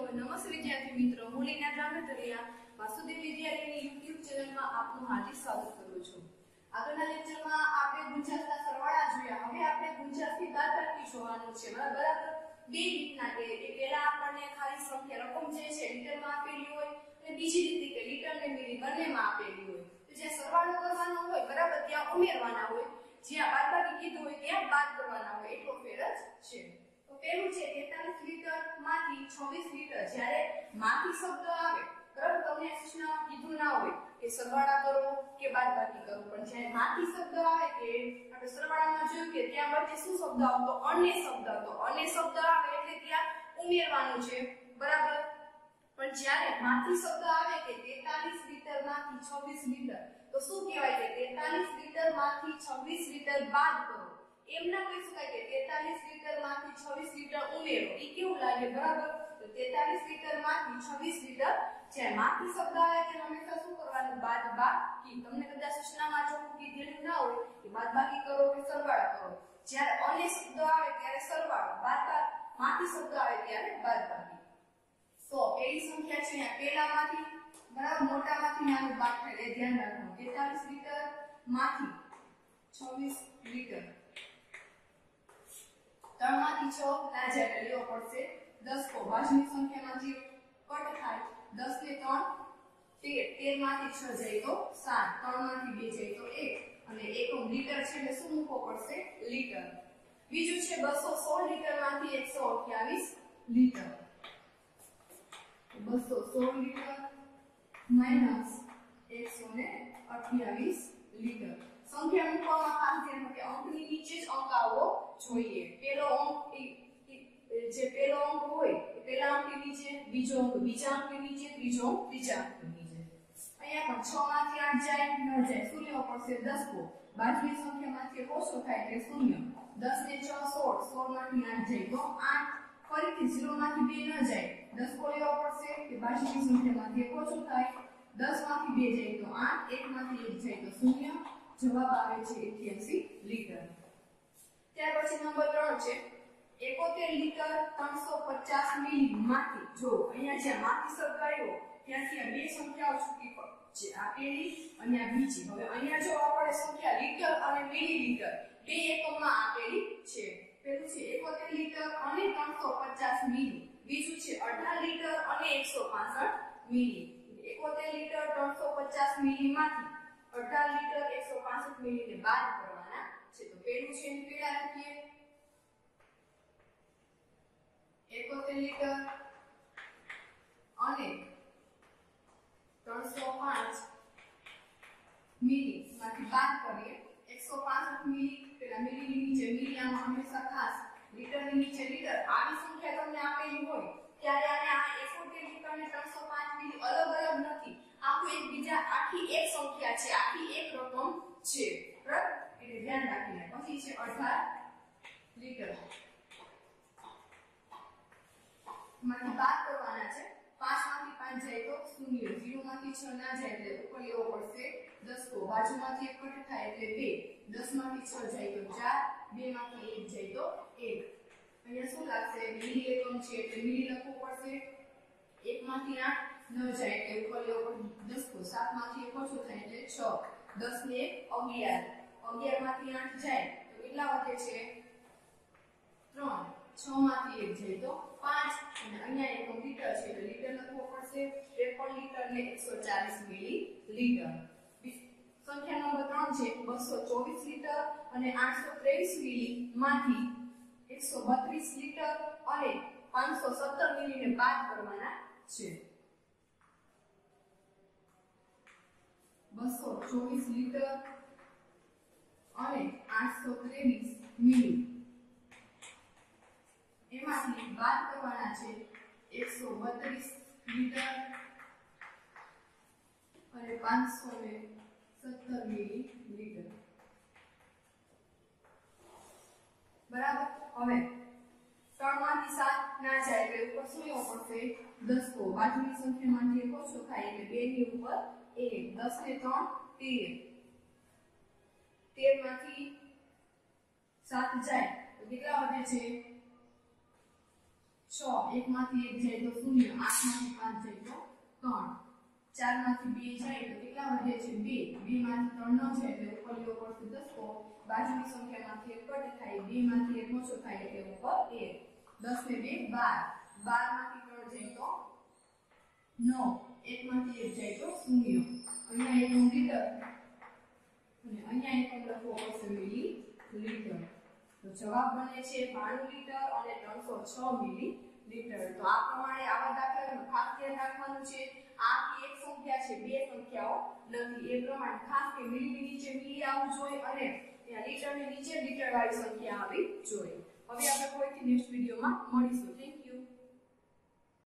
નમસ્તે વિદ્યાર્થી મિત્રો, હું લીના જામતરિયા વાસુદેવ વિદ્યાલયની YouTube ચેનલમાં આપનું હાર્દિક સ્વાગત કરું છું। આગળના લેક્ચરમાં આપણે ગુંજાસના સરવાળા જોયા। હવે આપણે ગુંજાસની બાદબાકી જોવાનું છે। બરાબર બે રીતના કે પહેલા આપણને ખાલી સંખ્યા રકમ જે છે લીટરમાં આપેલી હોય અને બીજી રીતે કે લીટર ને મિલી બંનેમાં આપેલી હોય। તો જે સરવાળો કરવાનો હોય બરાબર ત્યાં ઉમેરવાના હોય, જ્યાં બાદબાકી કીધું હોય ત્યાં બાદ કરવાના હોય, એટલો ફેર જ છે। તો પેલું છે 43 લિટર માંથી 26 લિટર। જ્યારે માંથી શબ્દ આવે બરાબર, તમને સૂચનામાં કીધું ના હોય કે સરવાળા કરો કે બાદબાકી કરો, પણ જ્યારે માંથી શબ્દ આવે કે આપણે સરવાળામાં જોયું કે ત્યાં વચ્ચે શું શબ્દ આવતો? અન્ય શબ્દ આવતો। અન્ય શબ્દ આવે એટલે ત્યાં ઉમેરવાનું છે બરાબર। પણ જ્યારે માંથી શબ્દ આવે કે 43 લિટર માંથી 26 લિટર, તો શું કહેવાય કે 43 લિટર માંથી 26 લિટર બાદ કરો। એમ ના કહી શકાય કે 43 લિટર માંથી 26 લિટર ઉમેરો, ઈ કેવું લાગે બરાબર। તો 43 લિટર માંથી 26 લિટર છે, માંથી શબ્દ આવે કે હંમેશા શું કરવાનું? બાદબાકી। તમને કદાચ સૂચનામાં ચોખ્ખું કીધેલું ના હોય કે બાદબાકી કરો કે સરવાળા કરો। જ્યારે અન્ય શબ્દ આવે ત્યારે સરવાળો, માંથી શબ્દ આવે ત્યારે બાદબાકી। તો પહેલી સંખ્યા છે અહીંયા પહેલામાંથી બરાબર મોટામાંથી નાનું બાદ થાય એ ધ્યાન રાખવાનું। 43 લિટર માંથી 26 લિટર, 3 માંથી 6 ના જાય એટલે લેવો પડશે 10 કો। બાજુની સંખ્યામાંથી કટ થાય 10 ને 3 13, 13 માંથી 6 જાય તો 7, 3 માંથી 2 જાય તો 1 અને એકમ લિટર છે એટલે શું મૂકવો પડશે? લિટર। બીજું છે 216 લિટર માંથી 128 લિટર। 216 litre minus 128 litre. સંખ્યા મૂકવામાં ખાસ ધ્યાન રાખો કે અંકની નીચે જ અંક આવવો જોઈએ। પહેલો અંક જે પહેલો અંક હોય એ પહેલા અંકની નીચે, બીજો અંક બીજા અંકની નીચે, ત્રીજો અંક ત્રીજા અંકની નીચે। અહીંયા પણ 6 માંથી 8 જાય ન જાય, શું લેવો પડશે? 10 કો। બાજુની સંખ્યામાંથી ઓછો થાય એટલે 0, 10 ને 6 16, 16 માંથી 8 જાય તો 8, ફરીથી 0 માંથી 2 ન જાય, 10 કો લેવો પડશે કે બાજુની સંખ્યામાંથી ઓછો થાય, 10 માંથી 2 જાય તો 8, 1 માંથી 1 જાય તો 0, જવાબ આવે છે 88 લિટર। ત્યાર પછી નંબર 3 છે 71 લિટર 350 મિલી માંથી। જો અહીંયા જે માંથી શબ્દ આવ્યો ત્યાંથી આ બે સંખ્યાઓ છૂટી પડશે, આ પહેલી અને આ બીજી। હવે અહીંયા જો આપણે સંખ્યા લિટર અને મિલીલીટર બે એકમમાં આપેલી છે। પેલું છે 71 લિટર અને 350 મિલી, બીજું છે 18 લિટર અને 165 મિલી। 71 લિટર 350 મિલી માંથી 18 લિટર 165 મિલી ને બાદ કરવાના છે। તો પેલું છે એને પેલા લખીએ 71 લિટર અને 305 મિલી માંથી બાદ કરીએ 165 મિલી, પેલા મિલી ની નીચે મિલી, આમાં હંમેશા ખાસ લિટર ની નીચે લિટર। આવી સંખ્યા તમને આપેલી હોય ત્યારે આને આ 71 લિટર અને 305 મિલી અલગ અલગ નથી, આખું એકબીજા આખી એક સંખ્યા છે, આખી એક રકમ છે બરાબર, એટલે ધ્યાન રાખીને। પછી છે 18 લિટર માંથી બાદ કરવાના છે, 5 માંથી 5 જાય તો 0, 0 માંથી 6 ના જાય એટલે ઉપર લેવો પડશે 10 કો। બાજુમાંથી એક કટ થાય એટલે 2, 10 માંથી 6 જાય તો 4, 2 માંથી 1 જાય તો 1। અહીંયા શું લાગશે? મિલી એકમ છે એટલે મિલી લખવું પડશે, 1 માંથી 8 ન જાય એટલે ઉપર લેવો પડશે 10 કો। 7 માંથી 1 ઓછો થાય એટલે 6, 10 ને 11, 11 માંથી 8 જાય તો કેટલા વધે છે? 3, 6 માંથી 1 જાય તો 5 અને અહીંયા એકમ લિટર છે એટલે લિટર લખવો પડશે 53 લિટર ને 140 મિલીલીટર। સંખ્યા નંબર 3 છે 224 લિટર અને 823 મિલી માંથી 132 લિટર અને 517 મિલી ને બાદ કરવાના છે। 224 લિટર અને 823 મિલી એમાંથી બાદ કરવાના છે 132 લિટર અને 517 મિલીલીટર બરાબર। હવે 3 માંથી 7 ના જાય એટલે ઉપર શું લેવો પડશે? 10 કો। બાજુની સંખ્યામાંથી એક ઓછો થાય એટલે 2 ની ઉપર 1, 10 ને 3 13, 13 માંથી 7 જાય તો કેટલા વધે છે? 6 1 માંથી 1 જાય તો 0 8 માંથી 5 જાય તો 3 4 માંથી 2 જાય તો કેટલા વધે છે 2 2 માંથી 3 ન જાય એટલે ઉપર લેવો પડશે દસકો બાજુની સંખ્યામાંથી 1 કટ થાય 2 માંથી 1 ઓછો થાય એટલે ઉપર 1 10 ને 2 12 12 માંથી 3 જાય તો 9 1 માંથી 1 જાય તો 0 અહીંયા એકમ લીટર અને અહીંયા એકમ લખવો પડશે મિલીલીટર તો જવાબ બને છે 92 લીટર અને 306 મિલીલીટર તો આ પ્રમાણે આવા દાખલાનું ખાસ ધ્યાન રાખવાનું છે આ એક સંખ્યા છે બે સંખ્યાઓ નથી એ પ્રમાણે ખાસ કે મિલી નીચે મિલી આવવું જોઈએ અને ત્યાં લીટરની નીચે લીટર વાળી સંખ્યા આવી જોઈએ હવે આપણે કોઈથી નેક્સ્ટ વિડિયોમાં મળીશું.